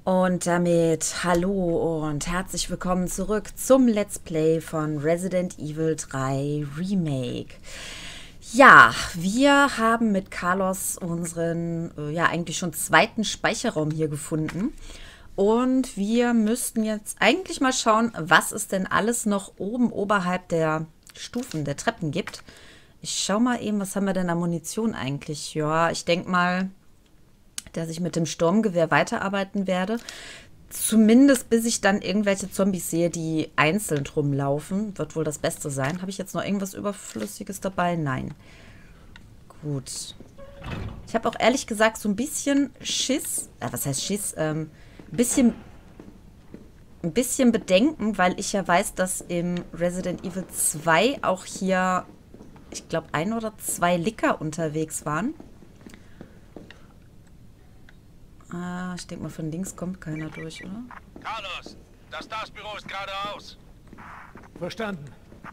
Und damit hallo und herzlich willkommen zurück zum Let's Play von Resident Evil 3 Remake. Ja, wir haben mit Carlos unseren, eigentlich schon zweiten Speicherraum hier gefunden. Und wir müssten jetzt eigentlich mal schauen, was es denn alles noch oben oberhalb der Stufen, der Treppen gibt. Ich schau mal eben, was haben wir denn an Munition eigentlich? Ja, ich denke mal, dass ich mit dem Sturmgewehr weiterarbeiten werde. Zumindest bis ich dann irgendwelche Zombies sehe, die einzeln rumlaufen. Wird wohl das Beste sein. Habe ich jetzt noch irgendwas Überflüssiges dabei? Nein. Gut. Ich habe auch ehrlich gesagt so ein bisschen Schiss. Was heißt Schiss? Ein bisschen Bedenken, weil ich ja weiß, dass im Resident Evil 2 auch hier, ich glaube, 1 oder 2 Licker unterwegs waren. Ah, ich denke mal, von links kommt keiner durch, oder? Carlos, das Stars-Büro ist geradeaus. Verstanden.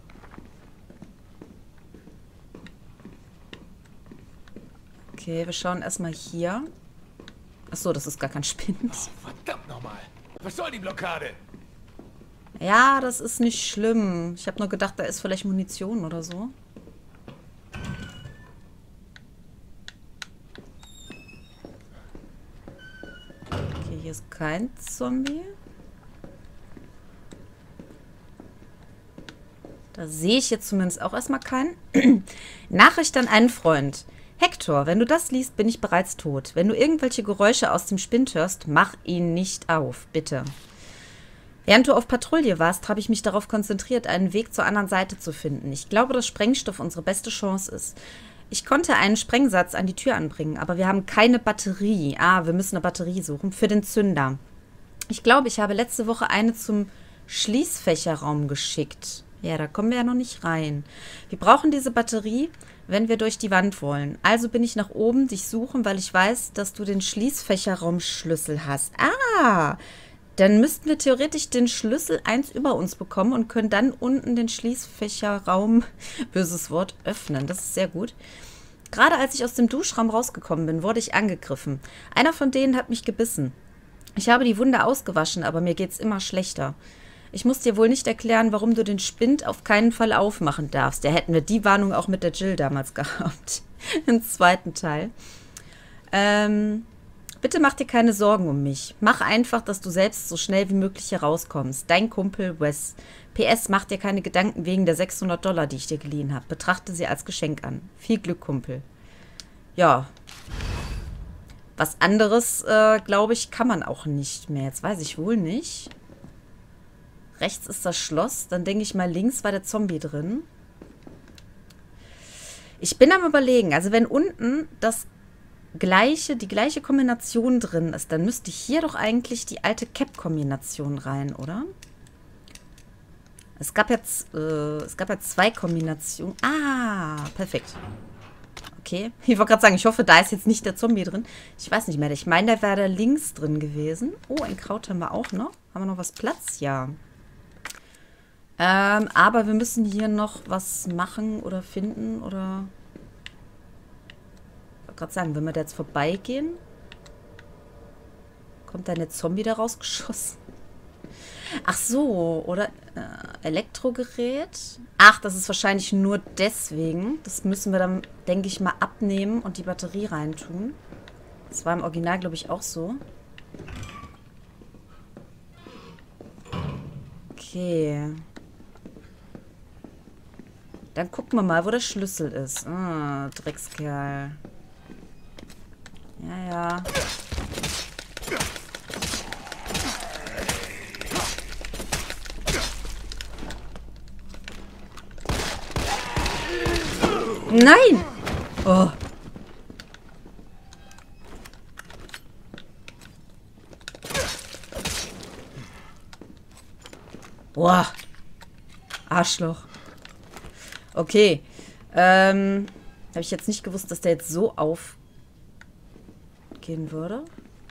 Okay, wir schauen erstmal hier. Achso, das ist gar kein Spind. Oh, verdammt nochmal. Was soll die Blockade? Ja, das ist nicht schlimm. Ich habe nur gedacht, da ist vielleicht Munition oder so. Okay, hier ist kein Zombie. Da sehe ich jetzt zumindest auch erstmal keinen. Nachricht an einen Freund. Hector, wenn du das liest, bin ich bereits tot. Wenn du irgendwelche Geräusche aus dem Spind hörst, mach ihn nicht auf, bitte. Während du auf Patrouille warst, habe ich mich darauf konzentriert, einen Weg zur anderen Seite zu finden. Ich glaube, dass Sprengstoff unsere beste Chance ist. Ich konnte einen Sprengsatz an die Tür anbringen, aber wir haben keine Batterie. Ah, wir müssen eine Batterie suchen für den Zünder. Ich glaube, ich habe letzte Woche eine zum Schließfächerraum geschickt. Ja, da kommen wir ja noch nicht rein. Wir brauchen diese Batterie, wenn wir durch die Wand wollen. Also bin ich nach oben dich suchen, weil ich weiß, dass du den Schließfächerraumschlüssel hast. Ah, dann müssten wir theoretisch den Schlüssel 1 über uns bekommen und können dann unten den Schließfächerraum, böses Wort, öffnen. Das ist sehr gut. Gerade als ich aus dem Duschraum rausgekommen bin, wurde ich angegriffen. Einer von denen hat mich gebissen. Ich habe die Wunde ausgewaschen, aber mir geht's immer schlechter. Ich muss dir wohl nicht erklären, warum du den Spind auf keinen Fall aufmachen darfst. Ja, hätten wir die Warnung auch mit der Jill damals gehabt. Im zweiten Teil. Bitte mach dir keine Sorgen um mich. Mach einfach, dass du selbst so schnell wie möglich herauskommst. Dein Kumpel Wes. PS, mach dir keine Gedanken wegen der $600, die ich dir geliehen habe. Betrachte sie als Geschenk an. Viel Glück, Kumpel. Ja. Was anderes, glaube ich, kann man auch nicht mehr. Jetzt weiß ich wohl nicht. Rechts ist das Schloss. Dann denke ich mal, links war der Zombie drin. Ich bin am Überlegen. Also wenn unten die gleiche Kombination drin ist, dann müsste hier doch eigentlich die alte Cap-Kombination rein, oder? Es gab jetzt 2 Kombinationen. Ah, perfekt. Okay. Ich wollte gerade sagen, ich hoffe, da ist jetzt nicht der Zombie drin. Ich weiß nicht mehr. Ich meine, der wäre da links drin gewesen. Oh, ein Kraut haben wir auch noch. Haben wir noch was Platz? Ja. Aber wir müssen hier noch was machen oder finden oder... Ich wollte gerade sagen, wenn wir da jetzt vorbeigehen, kommt dann der Zombie da rausgeschossen. Ach so, oder Elektrogerät. Ach, das ist wahrscheinlich nur deswegen. Das müssen wir dann, denke ich mal, abnehmen und die Batterie reintun. Das war im Original, glaube ich, auch so. Okay. Dann gucken wir mal, wo der Schlüssel ist. Ah, Dreckskerl. Ja, ja. Nein! Oh. Boah. Arschloch. Okay. Habe ich jetzt nicht gewusst, dass der jetzt so aufgehen würde.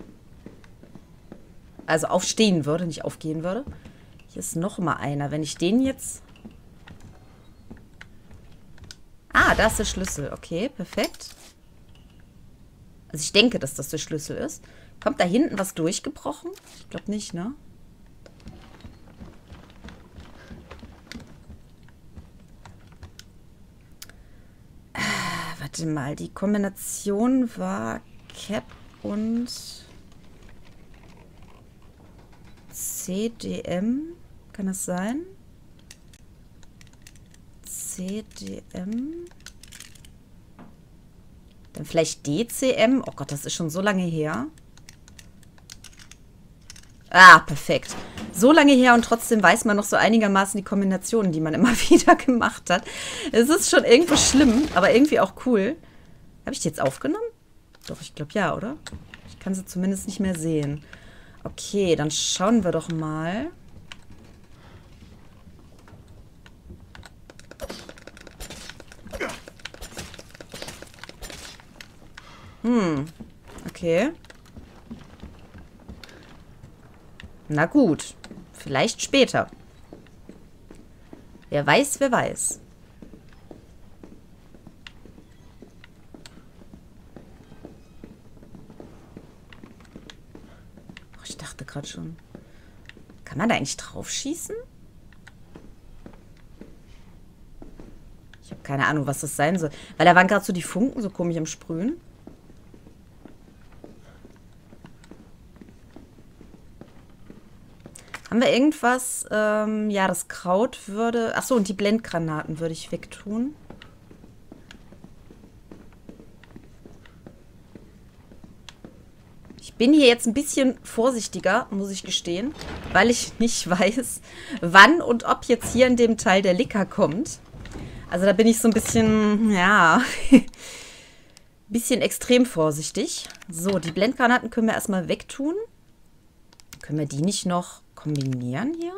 Also aufstehen würde, nicht aufgehen würde. Hier ist noch mal einer. Wenn ich den jetzt... Ah, da ist der Schlüssel. Okay, perfekt. Also ich denke, dass das der Schlüssel ist. Kommt da hinten was durchgebrochen? Ich glaube nicht, ne? Warte mal, die Kombination war Cap und CDM. Kann das sein? CDM. Dann vielleicht DCM. Oh Gott, das ist schon so lange her. Ah, perfekt. So lange her und trotzdem weiß man noch so einigermaßen die Kombinationen, die man immer wieder gemacht hat. Es ist schon irgendwo schlimm, aber irgendwie auch cool. Habe ich die jetzt aufgenommen? Doch, ich glaube ja, oder? Ich kann sie zumindest nicht mehr sehen. Okay, dann schauen wir doch mal. Okay. Na gut. Vielleicht später. Wer weiß, wer weiß. Oh, ich dachte gerade schon. Kann man da eigentlich drauf schießen? Ich habe keine Ahnung, was das sein soll. Weil da waren gerade so die Funken so komisch am Sprühen. Haben wir irgendwas? Ja, das Kraut würde... Achso, und die Blendgranaten würde ich wegtun. Ich bin hier jetzt ein bisschen vorsichtiger, muss ich gestehen, weil ich nicht weiß, wann und ob jetzt hier in dem Teil der Licker kommt. Also da bin ich so ein bisschen, ja, bisschen extrem vorsichtig. So, die Blendgranaten können wir erstmal wegtun. Können wir die nicht noch kombinieren hier?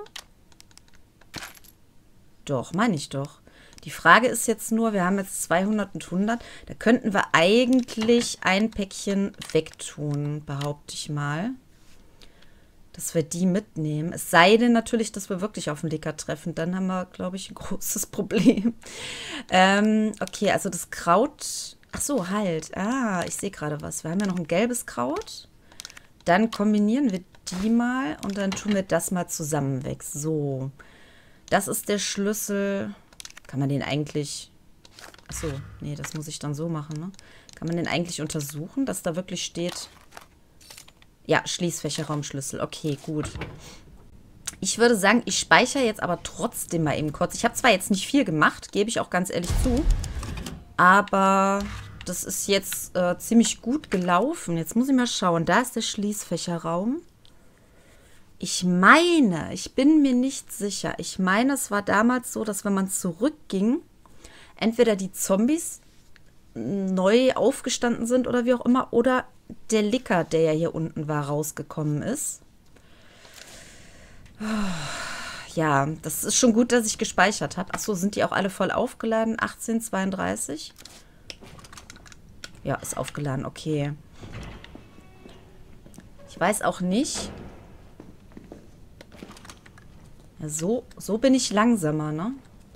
Doch, meine ich doch. Die Frage ist jetzt nur, wir haben jetzt 200 und 100. Da könnten wir eigentlich ein Päckchen wegtun, behaupte ich mal. Dass wir die mitnehmen. Es sei denn natürlich, dass wir wirklich auf den Licker treffen. Dann haben wir, glaube ich, ein großes Problem. Okay, also das Kraut... Ach so, halt. Ah, ich sehe gerade was. Wir haben ja noch ein gelbes Kraut. Dann kombinieren wir die mal und dann tun wir das mal zusammen weg. So, das ist der Schlüssel. Kann man den eigentlich... Achso, nee, das muss ich dann so machen, ne? Kann man den eigentlich untersuchen, dass da wirklich steht... Ja, Schließfächerraumschlüssel. Okay, gut. Ich würde sagen, ich speichere jetzt aber trotzdem mal eben kurz. Ich habe zwar jetzt nicht viel gemacht, gebe ich auch ganz ehrlich zu. Aber das ist jetzt ziemlich gut gelaufen. Jetzt muss ich mal schauen. Da ist der Schließfächerraum. Ich meine, ich bin mir nicht sicher. Ich meine, es war damals so, dass wenn man zurückging, entweder die Zombies neu aufgestanden sind oder wie auch immer, oder der Licker, der ja hier unten war, rausgekommen ist. Ja, das ist schon gut, dass ich gespeichert habe. Achso, sind die auch alle voll aufgeladen? 1832? Ja, ist aufgeladen, okay. Ich weiß auch nicht. Ja, so bin ich langsamer, ne?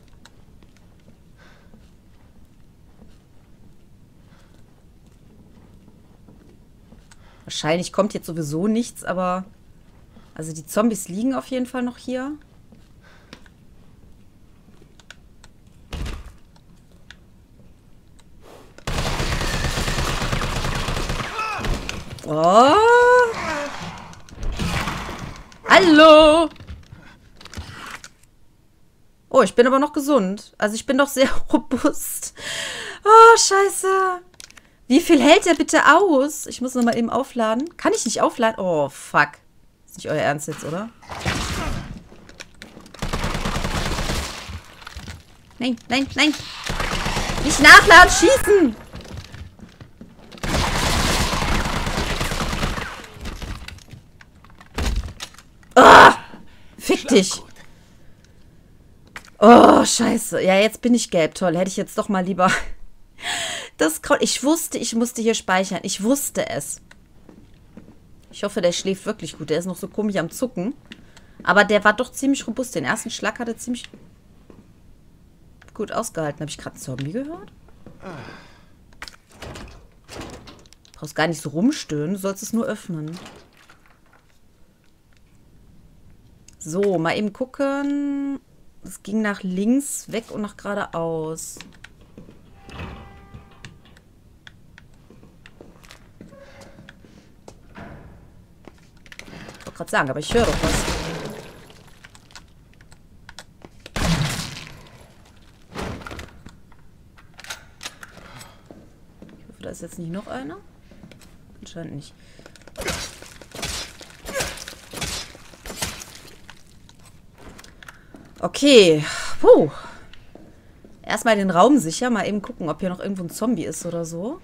Wahrscheinlich kommt jetzt sowieso nichts, aber... Also die Zombies liegen auf jeden Fall noch hier. Oh! Hallo! Oh, ich bin aber noch gesund. Also ich bin doch sehr robust. Oh, scheiße. Wie viel hält der bitte aus? Ich muss nochmal eben aufladen. Kann ich nicht aufladen? Oh, fuck. Ist nicht euer Ernst jetzt, oder? Nein, nein, nein. Nicht nachladen, schießen. Oh, fick dich. Oh, scheiße. Ja, jetzt bin ich gelb. Toll, hätte ich jetzt doch mal lieber... Das Kraut. Ich wusste, ich musste hier speichern. Ich wusste es. Ich hoffe, der schläft wirklich gut. Der ist noch so komisch am Zucken. Aber der war doch ziemlich robust. Den ersten Schlag hat er ziemlich gut ausgehalten. Habe ich gerade einen Zombie gehört? Du brauchst gar nicht so rumstöhnen, du sollst es nur öffnen. So, mal eben gucken. Es ging nach links weg und nach geradeaus. Ich wollte gerade sagen, aber ich höre doch was. Ich hoffe, da ist jetzt nicht noch einer. Anscheinend nicht. Okay. Puh. Erstmal den Raum sicher. Mal eben gucken, ob hier noch irgendwo ein Zombie ist oder so.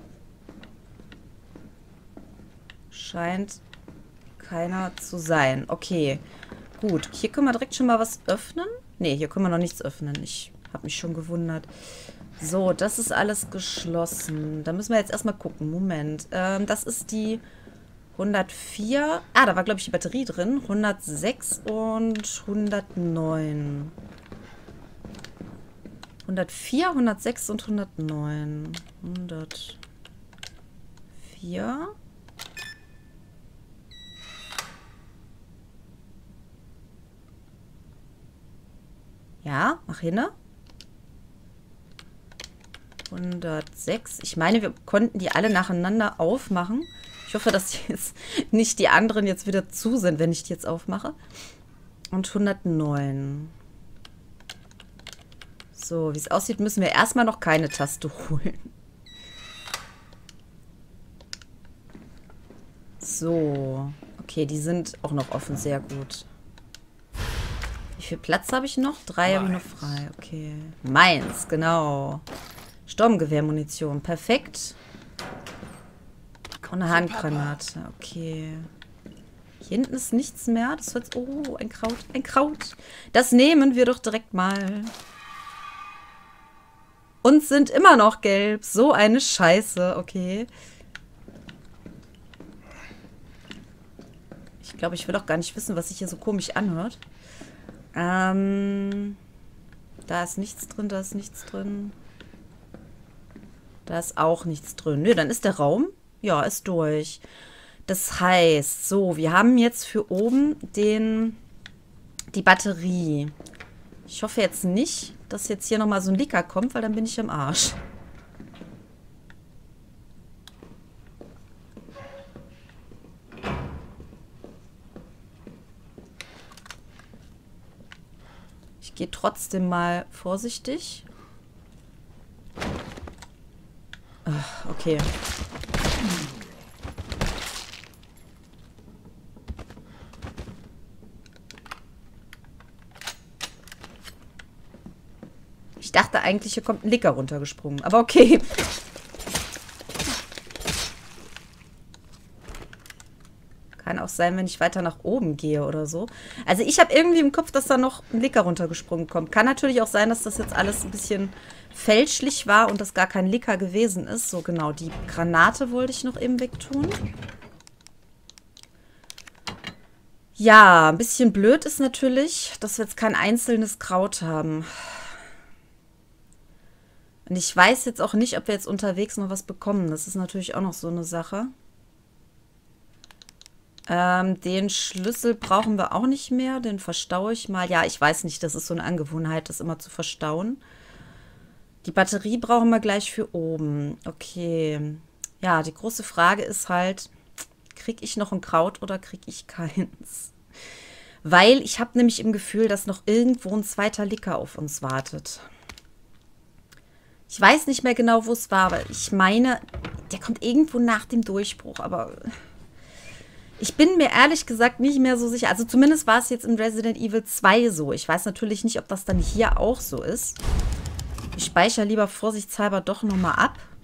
Scheint keiner zu sein. Okay. Gut. Hier können wir direkt schon mal was öffnen. Ne, hier können wir noch nichts öffnen. Ich habe mich schon gewundert. So, das ist alles geschlossen. Da müssen wir jetzt erstmal gucken. Moment. Das ist die 104. Ah, da war, glaube ich, die Batterie drin. 106 und 109. 104, 106 und 109. 104. Ja, mach hin. 106. Ich meine, wir konnten die alle nacheinander aufmachen. Ich hoffe, dass jetzt nicht die anderen jetzt wieder zu sind, wenn ich die jetzt aufmache. Und 109. So, wie es aussieht, müssen wir erstmal noch keine Taste holen. So. Okay, die sind auch noch offen. Sehr gut. Wie viel Platz habe ich noch? 3 habe ich noch frei. Okay. Meins, genau. Sturmgewehrmunition. Perfekt. Und eine Handgranate. Okay. Hier hinten ist nichts mehr. Das wird... Oh, ein Kraut. Ein Kraut. Das nehmen wir doch direkt mal. Und sind immer noch gelb. So eine Scheiße. Okay. Ich glaube, ich will auch gar nicht wissen, was sich hier so komisch anhört. Da ist nichts drin, da ist nichts drin. Da ist auch nichts drin. Nö, dann ist der Raum, ja, ist durch. Das heißt, so, wir haben jetzt für oben die Batterie. Ich hoffe jetzt nicht, dass jetzt hier nochmal so ein Licker kommt, weil dann bin ich im Arsch. Ich gehe trotzdem mal vorsichtig. Ach, okay. Ich dachte eigentlich, hier kommt ein Licker runtergesprungen. Aber okay. Kann auch sein, wenn ich weiter nach oben gehe oder so. Also ich habe irgendwie im Kopf, dass da noch ein Licker runtergesprungen kommt. Kann natürlich auch sein, dass das jetzt alles ein bisschen fälschlich war und das gar kein Licker gewesen ist. So genau, die Granate wollte ich noch eben wegtun. Ja, ein bisschen blöd ist natürlich, dass wir jetzt kein einzelnes Kraut haben. Und ich weiß jetzt auch nicht, ob wir jetzt unterwegs noch was bekommen. Das ist natürlich auch noch so eine Sache. Den Schlüssel brauchen wir auch nicht mehr. Den verstaue ich mal. Ja, ich weiß nicht, das ist so eine Angewohnheit, das immer zu verstauen. Die Batterie brauchen wir gleich für oben. Okay. Ja, die große Frage ist halt, kriege ich noch ein Kraut oder kriege ich keins? Weil ich habe nämlich im Gefühl, dass noch irgendwo ein zweiter Licker auf uns wartet. Ich weiß nicht mehr genau, wo es war, aber ich meine, der kommt irgendwo nach dem Durchbruch, aber ich bin mir ehrlich gesagt nicht mehr so sicher. Also zumindest war es jetzt in Resident Evil 2 so. Ich weiß natürlich nicht, ob das dann hier auch so ist. Ich speichere lieber vorsichtshalber doch nochmal ab.